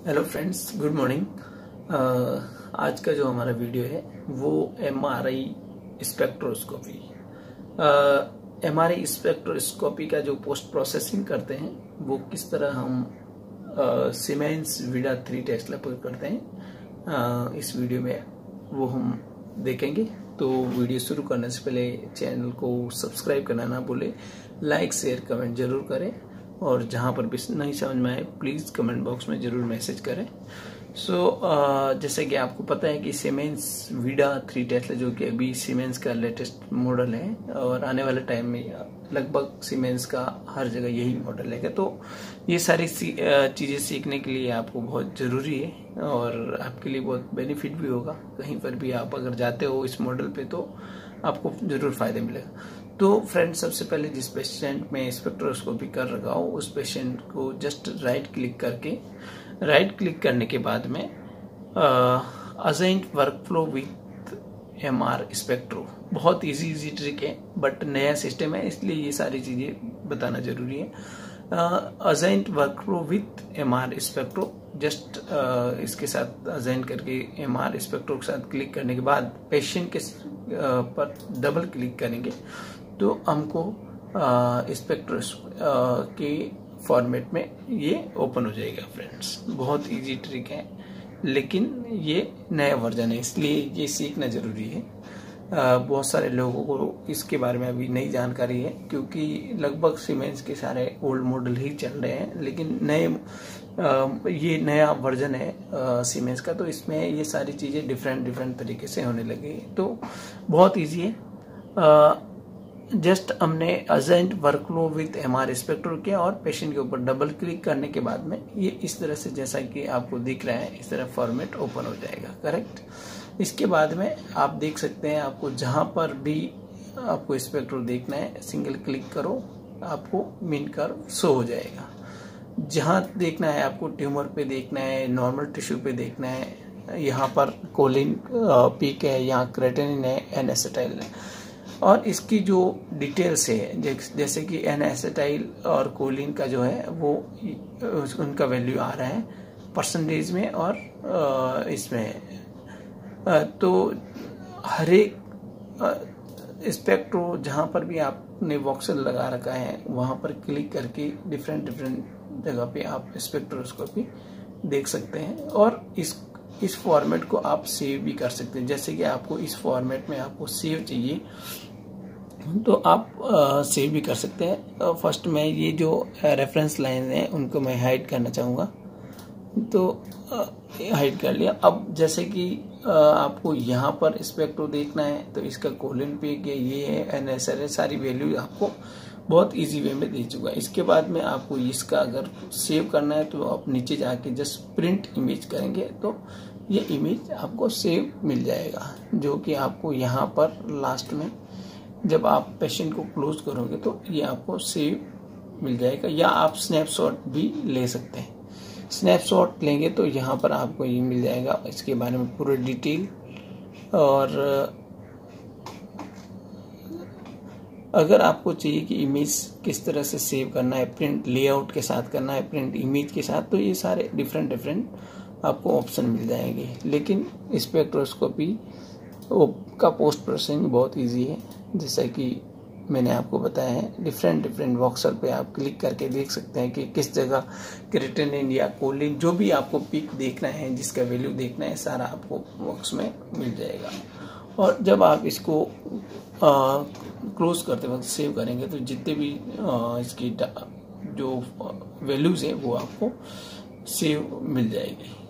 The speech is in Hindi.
Hello friends, good morning. आज का जो हमारा वीडियो है वो एमआरआई स्पेक्ट्रोस्कोपी। एमआरआई स्पेक्ट्रोस्कोपी का जो पोस्ट प्रोसेसिंग करते हैं वो किस तरह हम सीमेंस विडा 3 टेस्ला पर करते हैं, इस वीडियो में वो हम देखेंगे। तो वीडियो शुरू करने से पहले चैनल को सब्सक्राइब करना ना भूले, लाइक शेयर कमेंट जरूर करें, और जहाँ पर भी नहीं समझ में आए प्लीज़ कमेंट बॉक्स में ज़रूर मैसेज करें। जैसे कि आपको पता है कि सीमेंस विडा 3 टेस्ला जो कि अभी सीमेंस का लेटेस्ट मॉडल है और आने वाले टाइम में लगभग सीमेंस का हर जगह यही मॉडल है। तो ये सारी चीज़ें सीखने के लिए आपको बहुत ज़रूरी है और आपके लिए बहुत बेनिफिट भी होगा। कहीं पर भी आप अगर जाते हो इस मॉडल पे तो आपको ज़रूर फ़ायदा मिलेगा। तो फ्रेंड्स, सबसे पहले जिस पेशेंट में स्पेक्ट्रोस्कोपी कर रखा हो उस पेशेंट को जस्ट राइट क्लिक करने के बाद में assigned workflow with MR Spectro, बहुत इजी ट्रिक है बट नया सिस्टम है इसलिए ये सारी चीज़ें बताना जरूरी है। Assigned workflow with MR Spectro, just इसके साथ असाइन करके एमआर स्पेक्ट्रो के साथ क्लिक करने के बाद पेशेंट के पर डबल क्लिक करेंगे तो हमको स्पेक्ट्रो के फॉर्मेट में ये ओपन हो जाएगा। फ्रेंड्स, बहुत इजी ट्रिक है लेकिन ये नया वर्जन है इसलिए ये सीखना जरूरी है। बहुत सारे लोगों को इसके बारे में अभी नई जानकारी है क्योंकि लगभग सीमेंस के सारे ओल्ड मॉडल ही चल रहे हैं, लेकिन ये नया वर्जन है सीमेंस का, तो इसमें ये सारी चीज़ें डिफरेंट तरीके से होने लगी। तो बहुत ईजी है। जस्ट हमने assigned workflow with MR Spectro किया और पेशेंट के ऊपर डबल क्लिक करने के बाद में ये इस तरह से, जैसा कि आपको दिख रहा है, इस तरह फॉर्मेट ओपन हो जाएगा। करेक्ट। इसके बाद में आप देख सकते हैं, आपको जहां पर भी आपको स्पेक्ट्रो देखना है सिंगल क्लिक करो, आपको मीन कर्व शो हो जाएगा। जहां देखना है आपको, ट्यूमर पे देखना है, नॉर्मल टिश्यू पे देखना है, यहाँ पर कोलिन पीक है, यहाँ क्रेटिनिन है, एन एसिटाइल है, और इसकी जो डिटेल्स है जैसे कि एन एसिटाइल और कोलिन का जो है वो उनका वैल्यू आ रहा है परसेंटेज में और इसमें। तो हर एक स्पेक्ट्रो जहाँ पर भी आपने वॉक्सल लगा रखा है वहाँ पर क्लिक करके डिफरेंट जगह पे आप स्पेक्ट्रोस्कोपी देख सकते हैं और इस फॉर्मेट को आप सेव भी कर सकते हैं। जैसे कि आपको इस फॉर्मेट में आपको सेव चाहिए तो आप सेव भी कर सकते हैं। फर्स्ट में ये जो रेफरेंस लाइन है उनको मैं हाइड करना चाहूँगा, तो हाइड कर लिया। अब जैसे कि आपको यहाँ पर स्पेक्ट्रो देखना है तो इसका कोलिन पिक ये है, एनएसआर, सारी वैल्यू आपको बहुत इजी वे में दे चुका है। इसके बाद में आपको इसका अगर सेव करना है तो आप नीचे जाके जस्ट प्रिंट इमेज करेंगे तो ये इमेज आपको सेव मिल जाएगा, जो कि आपको यहाँ पर लास्ट में जब आप पेशेंट को क्लोज करोगे तो ये आपको सेव मिल जाएगा। या आप स्नैपशॉट भी ले सकते हैं। स्नैपशॉट लेंगे तो यहाँ पर आपको ये मिल जाएगा, इसके बारे में पूरे डिटेल। और अगर आपको चाहिए कि इमेज किस तरह से सेव करना है, प्रिंट लेआउट के साथ करना है, प्रिंट इमेज के साथ, तो ये सारे डिफरेंट आपको ऑप्शन मिल जाएंगे। लेकिन स्पेक्ट्रोस्कोपी का पोस्ट प्रोसेसिंग बहुत इजी है, जैसा कि मैंने आपको बताया है। डिफरेंट वॉक्सल पे आप क्लिक करके देख सकते हैं कि किस जगह क्रेटिनिन या कोलिन, जो भी आपको पिक देखना है, जिसका वैल्यू देखना है, सारा आपको बॉक्स में मिल जाएगा। और जब आप इसको क्लोज करते वक्त सेव करेंगे तो जितने भी इसकी जो वैल्यूज है वो आपको सेव मिल जाएगी।